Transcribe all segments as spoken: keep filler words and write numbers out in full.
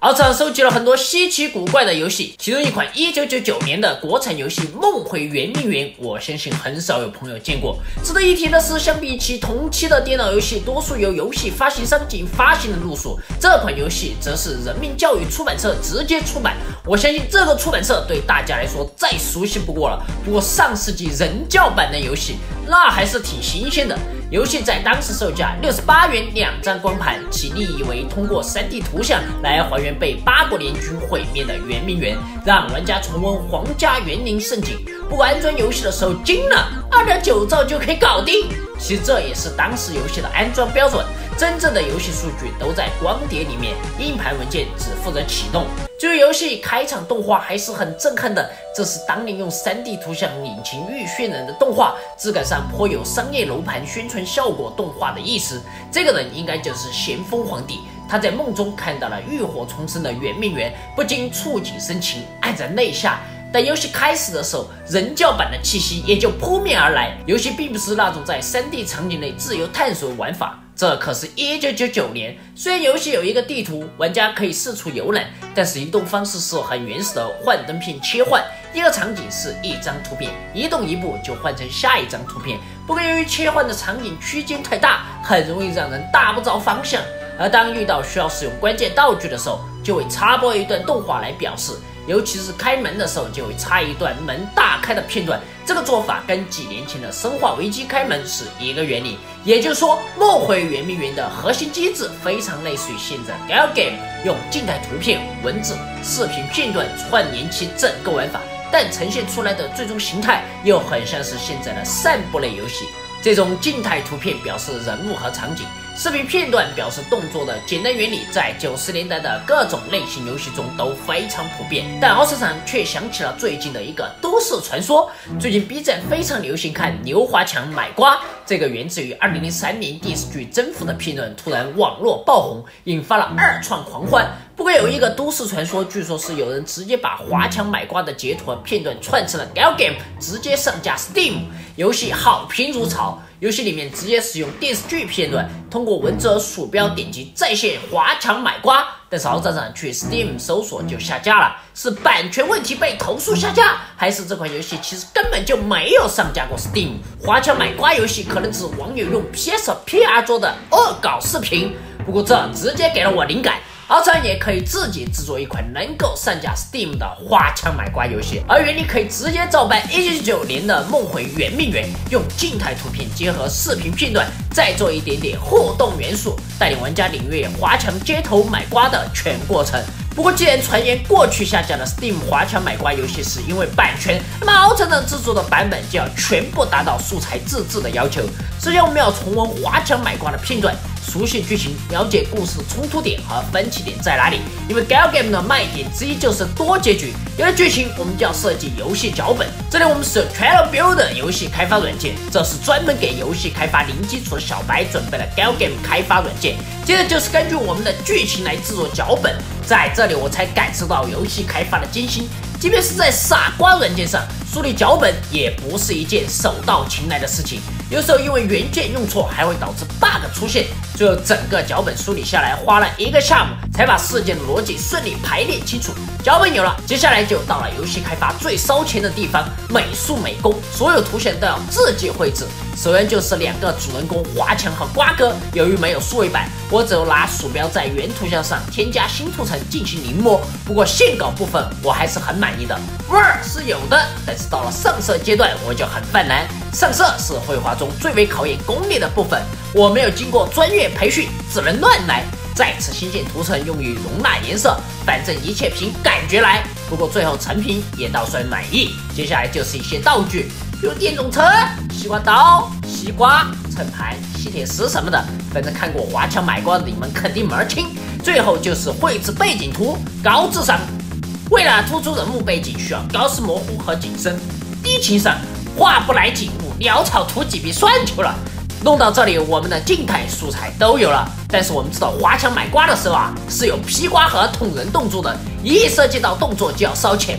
奥场收集了很多稀奇古怪的游戏，其中一款一九九九年的国产游戏《梦回圆明园》，我相信很少有朋友见过。值得一提的是，相比起同期的电脑游戏，多数由游戏发行商进行发行的路数，这款游戏则是人民教育出版社直接出版。我相信这个出版社对大家来说再熟悉不过了。不过上世纪人教版的游戏，那还是挺新鲜的。游戏在当时售价六十八元两张光盘，其立意为通过 三 D 图像来还原被八国联军毁灭的圆明园，让玩家重温皇家园林盛景。不过安装游戏的时候惊了， 二点九兆就可以搞定。其实这也是当时游戏的安装标准，真正的游戏数据都在光碟里面，硬盘文件只负责启动。至于游戏开场动画还是很震撼的，这是当年用 三 D 图像引擎预渲染的动画，质感上颇有商业楼盘宣传效果动画的意思。这个人应该就是咸丰皇帝，他在梦中看到了浴火重生的圆明园，不禁触景生情，黯然泪下。但游戏开始的时候，人教版的气息也就扑面而来。游戏并不是那种在 三 D 场景内自由探索的玩法，这可是一九九九年。虽然游戏有一个地图，玩家可以四处游览，但是移动方式是很原始的幻灯片切换，一个场景是一张图片，移动一步就换成下一张图片。不过由于切换的场景区间太大，很容易让人大不着方向。而当遇到需要使用关键道具的时候，就会插播一段动画来表示。尤其是开门的时候，就会插一段门大开的片段。这个做法跟几年前的《生化危机》开门是一个原理。也就是说，梦回圆明园的核心机制非常类似于现在 Galgame 用静态图片、文字、视频片段串联起整个玩法，但呈现出来的最终形态又很像是现在的散步类游戏。这种静态图片表示人物和场景，视频片段表示动作的简单原理，在九十年代的各种类型游戏中都非常普遍。但奥市场却想起了最近的一个都市传说。最近 B 站非常流行看牛华强买瓜，这个源自于二零零三年电视剧《征服》的片段突然网络爆红，引发了二创狂欢。不过有一个都市传说，据说是有人直接把华强买瓜的截图和片段串成了 Galgame， 直接上架 Steam， 游戏好评如潮。游戏里面直接使用电视剧片段，通过文字和鼠标点击在线华强买瓜，但是奥站上去 Steam 搜索就下架了，是版权问题被投诉下架，还是这款游戏其实根本就没有上架过 Steam？ 华强买瓜游戏可能只是网友用 P S P R 做的恶搞视频，不过这直接给了我灵感。奥场也可以自己制作一款能够上架 Steam 的花枪买瓜游戏，而原理可以直接照搬一九九九年的梦回圆明园，用静态图片结合视频片段，再做一点点互动元素，带领玩家领略华强街头买瓜的全过程。不过既然传言过去下架的 Steam 华强买瓜游戏是因为版权，那么奥场的制作的版本就要全部达到素材自制的要求。首先我们要重温华强买瓜的片段，熟悉剧情，了解故事的冲突点和分歧点在哪里。因为 Galgame 的卖点之一就是多结局，有了剧情我们就要设计游戏脚本。这里我们使用 Trello Builder 游戏开发软件，这是专门给游戏开发零基础的小白准备了 Galgame 开发软件。接着就是根据我们的剧情来制作脚本，在这里我才感受到游戏开发的艰辛。即便是在傻瓜软件上梳理脚本，也不是一件手到擒来的事情。有时候因为元件用错，还会导致 bug 出现。最后整个脚本梳理下来，花了一个下午才把事件的逻辑顺利排列清楚。脚本有了，接下来就到了游戏开发最烧钱的地方——美术美工。所有图像都要自己绘制。首先就是两个主人公华强和瓜哥，由于没有数位版，我只有拿鼠标在原图像上添加新图层进行临摹。不过线稿部分我还是很满意的，味儿是有的，但是到了上色阶段我就很犯难。上色是绘画中最为考验功力的部分，我没有经过专业培训，只能乱来。再次新建图层用于容纳颜色，反正一切凭感觉来。不过最后成品也倒算满意。接下来就是一些道具，比如电种车、西瓜刀、西瓜、秤盘、吸铁石什么的，反正看过华强买瓜的你们肯定门儿清。最后就是绘制背景图，高智商。为了突出人物背景，需要高斯模糊和景深，低情商，画不来景物，潦草涂几笔算球了。弄到这里，我们的静态素材都有了，但是我们知道华强买瓜的时候啊，是有劈瓜和捅人动作的，一涉及到动作就要烧钱。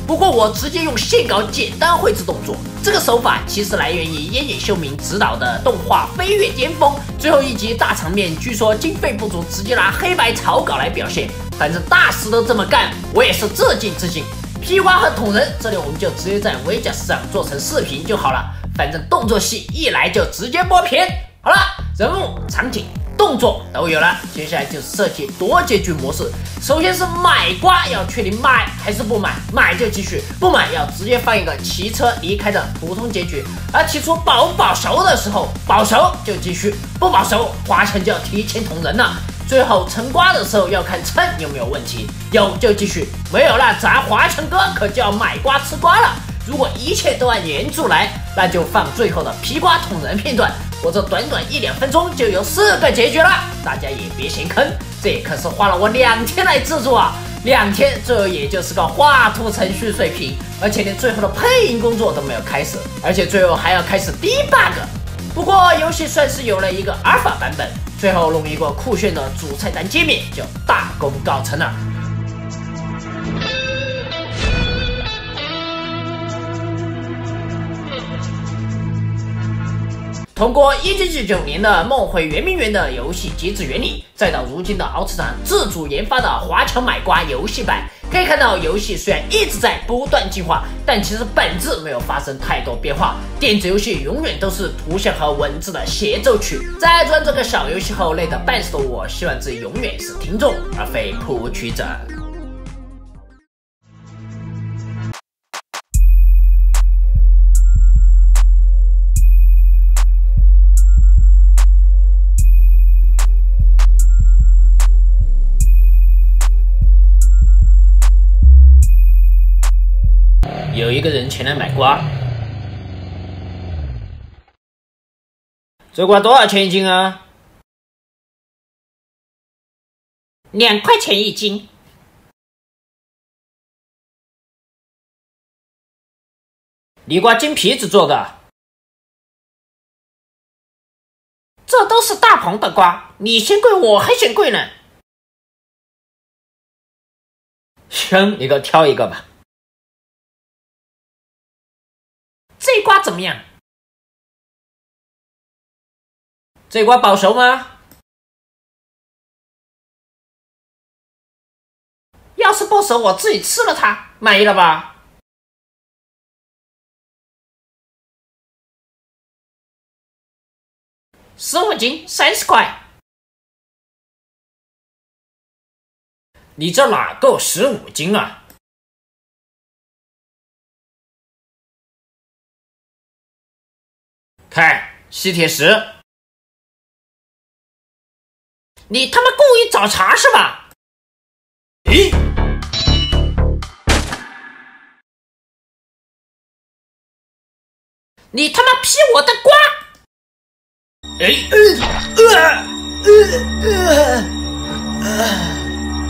不过我直接用线稿简单绘制动作，这个手法其实来源于烟野秀明执导的动画《飞跃巅峰》最后一集大场面，据说经费不足，直接拿黑白草稿来表现。反正大师都这么干，我也是致敬致敬。披瓜和捅人，这里我们就直接在 Vgas 上做成视频就好了。反正动作戏一来就直接播片。好了，人物、场景、动作都有了，接下来就是设计多结局模式。首先是买瓜，要确定买还是不买，买就继续，不买要直接放一个骑车离开的普通结局。而提出保不保熟的时候，保熟就继续，不保熟华晨就要提前捅人了。最后称瓜的时候要看称有没有问题，有就继续，没有了咱华晨哥可就要买瓜吃瓜了。如果一切都按原著来，那就放最后的披瓜捅人片段。我这短短一两分钟就有四个结局了，大家也别嫌坑，这可是花了我两天来制作啊！两天，最后也就是个画图程序水平，而且连最后的配音工作都没有开始，而且最后还要开始 debug。不过游戏算是有了一个 alpha 版本，最后弄一个酷炫的主菜单界面，就大功告成了。通过一九九九年的《梦回圆明园》的游戏机制原理，再到如今的奥特厂自主研发的华强买瓜游戏版，可以看到游戏虽然一直在不断进化，但其实本质没有发生太多变化。电子游戏永远都是图像和文字的协奏曲。在做完这个小游戏后累得半死的我，希望自己永远是听众而非谱曲者。有一个人前来买瓜，这瓜多少钱一斤啊？两块钱一斤。梨瓜金皮子做的，这都是大棚的瓜，你嫌贵我还嫌贵呢。行，你给我挑一个吧。这瓜怎么样？这瓜保熟吗？要是不熟，我自己吃了它，满意了吧？十五斤，三十块。你这哪够十五斤啊？看吸铁石，你他妈故意找茬是吧？咦，你他妈劈我的瓜！哎，呃呃呃呃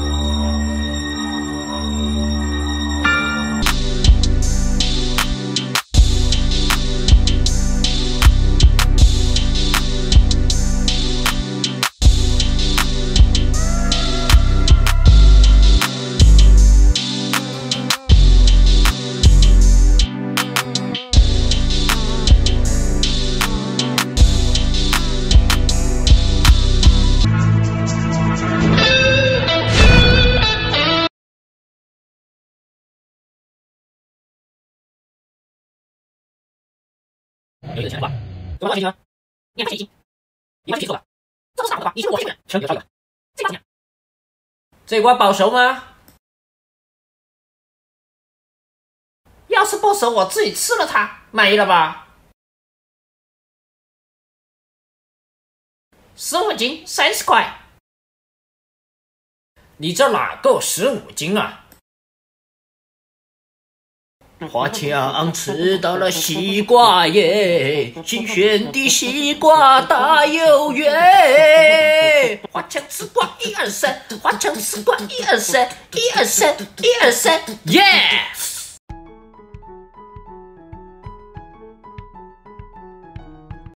有一个钱的瓜，多少钱一斤啊？两块钱一斤，一块钱做的，这都是大瓜，你嫌我还贵呢？行，给我挑一个。这瓜怎么样？这瓜保熟吗？要是不熟，我自己吃了它，满意了吧？十五斤，三十块。你这哪够十五斤啊？华强吃到了西瓜耶，新鲜的西瓜大有缘。华强吃瓜一二三，华强吃瓜一二三，一二三，一二三，耶！